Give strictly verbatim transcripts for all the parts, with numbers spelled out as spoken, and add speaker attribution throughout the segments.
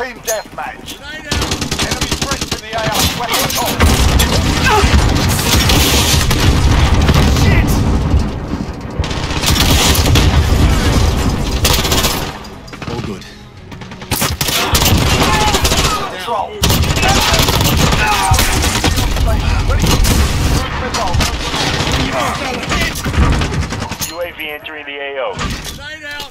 Speaker 1: Team deathmatch. Enemy threats in the A O. Weapons off. Shit!
Speaker 2: All good.
Speaker 1: Control.
Speaker 3: U A V entering the A O.
Speaker 4: Nine out.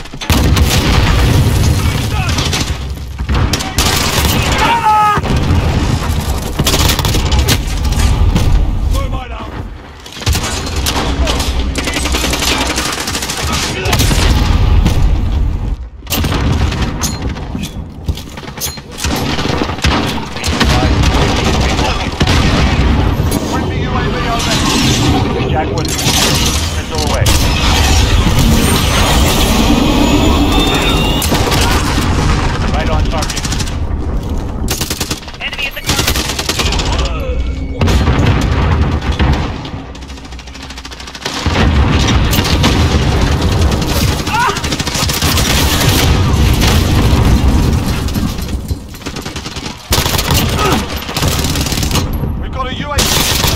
Speaker 3: Jackwood, missile away. Right on target.
Speaker 5: Enemy at the car.
Speaker 1: We've got a U A V.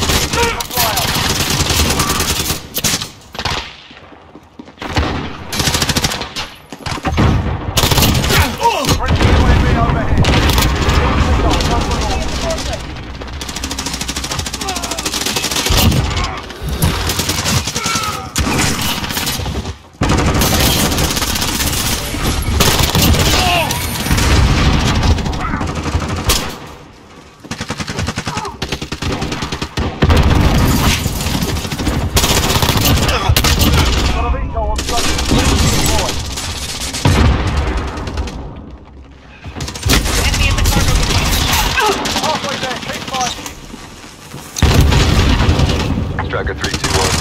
Speaker 6: Tracker three two one.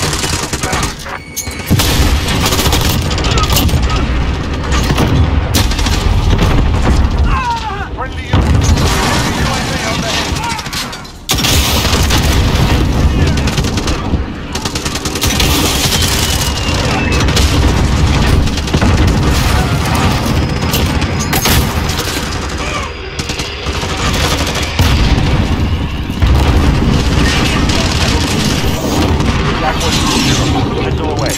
Speaker 1: Friendly U A V overhead.
Speaker 3: Missile away.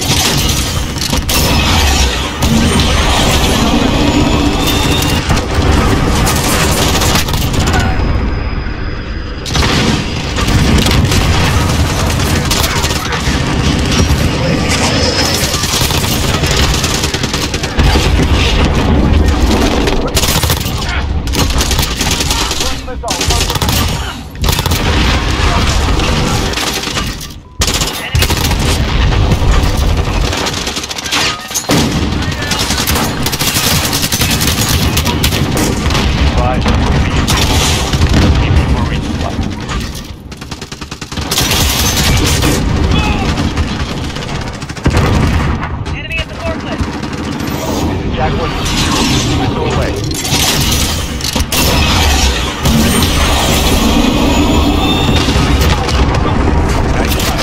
Speaker 5: Enemy at the forklift.
Speaker 3: Jackwood, missile away. Nice shot.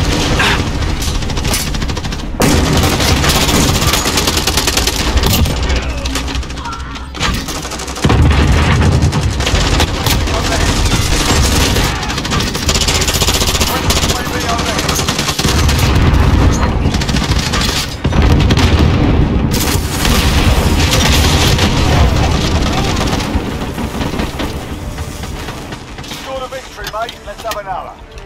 Speaker 1: Scored a victory, mate. Let's have another.